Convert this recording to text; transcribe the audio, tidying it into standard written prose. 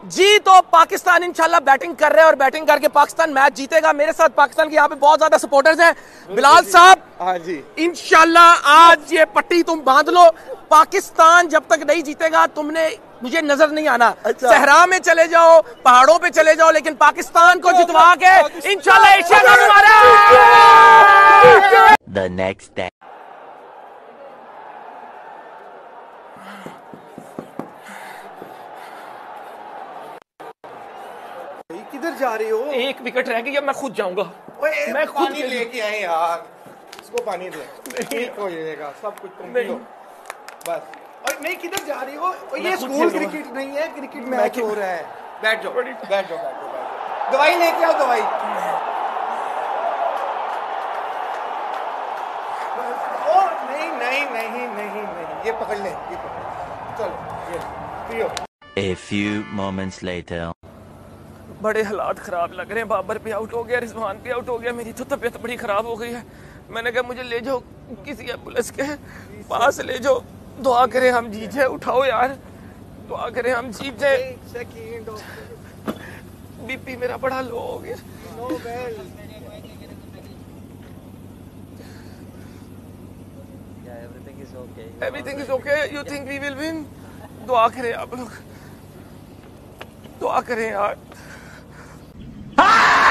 जी तो पाकिस्तान इंशाल्लाह बैटिंग कर रहे हैं और बैटिंग करके पाकिस्तान मैच जीतेगा। मेरे साथ पाकिस्तान के यहाँ पे बहुत ज्यादा सपोर्टर्स हैं। बिलाल साहब, हाँ जी, इंशाल्लाह आज ये पट्टी तुम बांध लो। पाकिस्तान जब तक नहीं जीतेगा तुमने मुझे नजर नहीं आना। अच्छा। सहरा में चले जाओ, पहाड़ों पे चले जाओ, लेकिन पाकिस्तान को जितवा के इंशाल्लाह एशिया कप हमारा। The next day. किधर जा रही हो? एक विकेट रह गई, अब मैं खुद जाऊंगा। मैं खुद लेके आए यार, इसको पानी दे, ठीक हो जाएगा सब कुछ, तुम पी लो बस। और नहीं, किधर जा रही हो? ये स्कूल क्रिकेट नहीं है, क्रिकेट मैच हो रहा है। बैठ जाओ, बैठ जाओ, बैठ जाओ। दवाई लेके आओ, दवाई। ओ नहीं नहीं नहीं नहीं नहीं, ये पकड़ ले, ये पकड़, चलो ये पियो। A few moments later. बड़े हालात खराब लग रहे हैं। बाबर भी आउट हो गया, रिजवान भी आउट हो गया, मेरी तो तबीयत बड़ी खराब हो गई है। मैंने कहा मुझे ले जाओ किसी एम्बुलेंस के पास, ले जाओ, दुआ करें हम जीत जाए। उठाओ यार, दुआ करें हम जीत जाए। बीपी मेरा बड़ा लो हो गया। Everything is okay. You think we will win? दुआ करें आप लोग, दुआ करें यार।